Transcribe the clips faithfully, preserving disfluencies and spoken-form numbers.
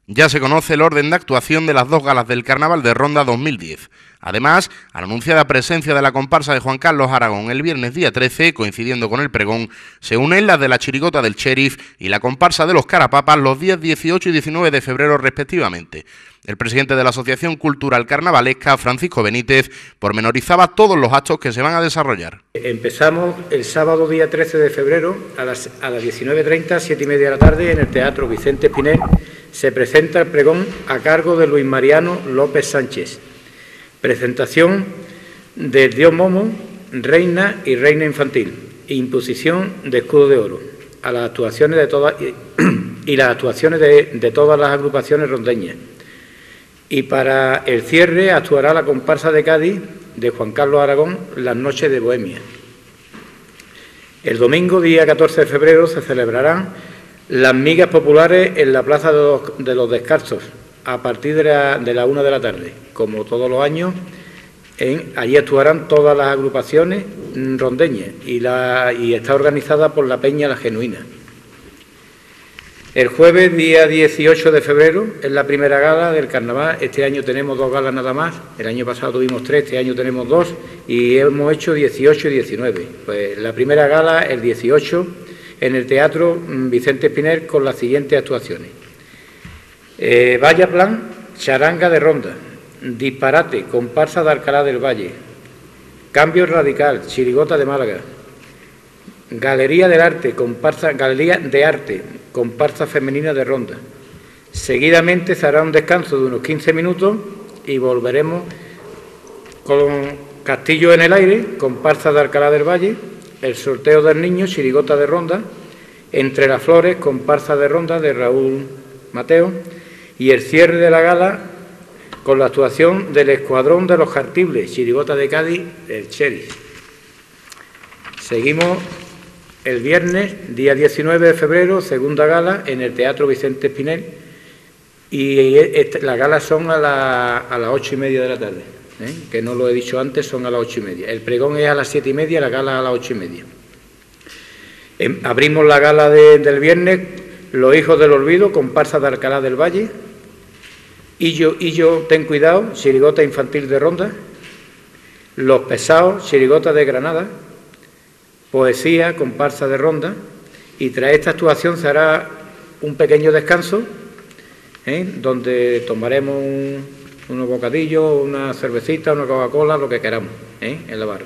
Ya se conoce el orden de actuación de las dos galas del Carnaval de Ronda dos mil diez. Además, a la anunciada presencia de la comparsa de Juan Carlos Aragón el viernes día trece, coincidiendo con el pregón, se unen las de la Chirigota del Sheriff y la comparsa de los Carapapas los días dieciocho y diecinueve de febrero respectivamente. El presidente de la Asociación Cultural Carnavalesca, Francisco Benítez, pormenorizaba todos los actos que se van a desarrollar. Empezamos el sábado día trece de febrero a las, a las diecinueve treinta, siete y media de la tarde, en el Teatro Vicente Espinel. Se presenta el pregón a cargo de Luis Mariano López Sánchez. Presentación de Dios Momo, Reina y Reina Infantil. Imposición de escudo de oro. A las actuaciones de todas y, y las actuaciones de, de todas las agrupaciones rondeñas. Y para el cierre actuará la comparsa de Cádiz de Juan Carlos Aragón, Las Noches de Bohemia. El domingo, día catorce de febrero, se celebrarán las migas populares en la Plaza de los, de los Descalzos, a partir de la, de la una de la tarde. Como todos los años, en, allí actuarán todas las agrupaciones rondeñas y, la, y está organizada por la Peña La Genuina. El jueves, día dieciocho de febrero, es la primera gala del Carnaval. Este año tenemos dos galas nada más. El año pasado tuvimos tres, este año tenemos dos y hemos hecho dieciocho y diecinueve. Pues la primera gala, el dieciocho, en el Teatro Vicente Espinel, con las siguientes actuaciones. Eh, Vaya Plan, charanga de ronda. Disparate, comparsa de Alcalá del Valle. Cambio radical, chirigota de Málaga. Galería del Arte, comparsa, Galería de Arte, comparsa femenina de ronda. Seguidamente se hará un descanso de unos quince minutos y volveremos con Castillo en el Aire, comparsa de Alcalá del Valle, el sorteo del niño, chirigota de ronda, Entre las Flores, comparsa de ronda de Raúl Mateo, y el cierre de la gala con la actuación del Escuadrón de los Jartibles, chirigota de Cádiz, el Sheriff. Seguimos el viernes, día diecinueve de febrero, segunda gala en el Teatro Vicente Espinel, y este, las galas son a, la, a las ocho y media de la tarde, ¿eh? Que no lo he dicho antes, son a las ocho y media. El pregón es a las siete y media, la gala a las ocho y media. Eh, abrimos la gala de, del viernes, Los Hijos del Olvido, comparsa de Alcalá del Valle, y yo, y yo ten cuidado, chirigota infantil de ronda, Los Pesados, chirigota de Granada, Poesía, comparsa de ronda, y tras esta actuación se hará un pequeño descanso, ¿eh? donde tomaremos un, unos bocadillos, una cervecita, una Coca-Cola, lo que queramos, ¿eh? en la barra.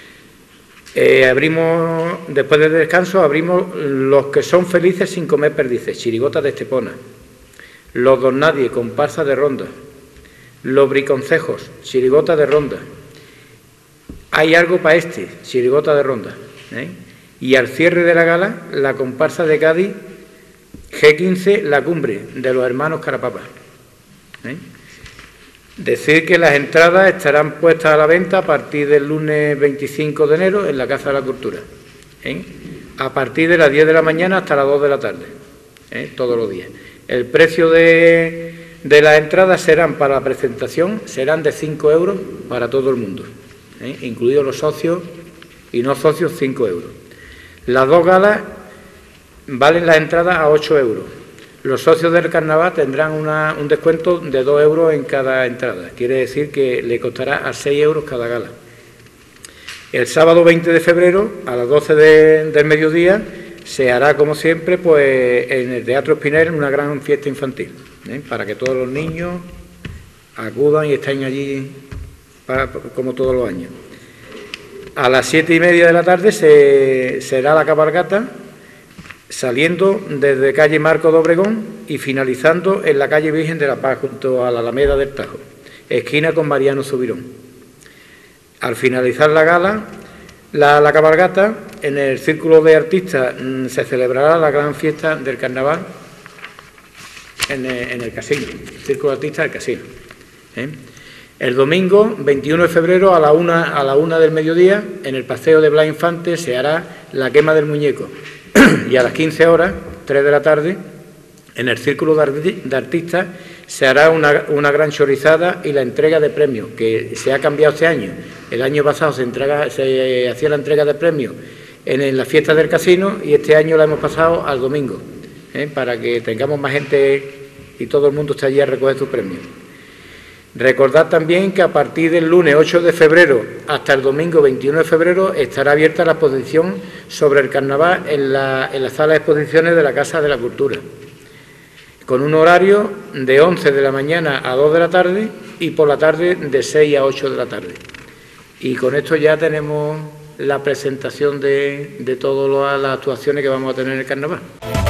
Eh, abrimos, después del descanso, abrimos Los que son felices sin comer perdices, chirigota de Estepona. Los Don Nadie, comparsa de ronda. Los Briconcejos, chirigota de ronda. Hay algo para este, chirigota de ronda. ¿eh? Y al cierre de la gala, la comparsa de Cádiz, G quince, La Cumbre, de los hermanos Carapapas. ¿eh? Decir que las entradas estarán puestas a la venta a partir del lunes veinticinco de enero en la Casa de la Cultura, ¿eh? a partir de las diez de la mañana hasta las dos de la tarde, ¿eh? todos los días. El precio de, de las entradas serán para la presentación, serán de cinco euros para todo el mundo, ¿eh? incluidos los socios y no socios, cinco euros. Las dos galas valen las entradas a ocho euros. Los socios del Carnaval tendrán una, un descuento de dos euros en cada entrada. Quiere decir que le costará a seis euros cada gala. El sábado veinte de febrero, a las doce de, del mediodía, se hará, como siempre, pues en el Teatro Espinel una gran fiesta infantil, ¿eh? para que todos los niños acudan y estén allí para, como todos los años. A las siete y media de la tarde se será la cabalgata, saliendo desde calle Marco de Obregón y finalizando en la calle Virgen de la Paz, junto a la Alameda del Tajo, esquina con Mariano Subirón. Al finalizar la gala, la, la cabalgata, en el Círculo de Artistas mmm, se celebrará la gran fiesta del Carnaval en el, en el casino, el Círculo de Artistas del casino. ¿eh? El domingo, veintiuno de febrero, a la una, a la una del mediodía, en el Paseo de Blas Infante, se hará la quema del muñeco. Y a las quince horas, tres de la tarde, en el Círculo de Artistas, se hará una, una gran chorizada y la entrega de premios, que se ha cambiado este año. El año pasado se, entrega, se hacía la entrega de premios en, en la fiesta del casino y este año la hemos pasado al domingo, ¿eh? para que tengamos más gente y todo el mundo está allí a recoger sus premios. Recordad también que a partir del lunes ocho de febrero hasta el domingo veintiuno de febrero estará abierta la exposición sobre el carnaval en la, en la sala de exposiciones de la Casa de la Cultura, con un horario de once de la mañana a dos de la tarde y por la tarde de seis a ocho de la tarde. Y con esto ya tenemos la presentación de, de todas las actuaciones que vamos a tener en el carnaval.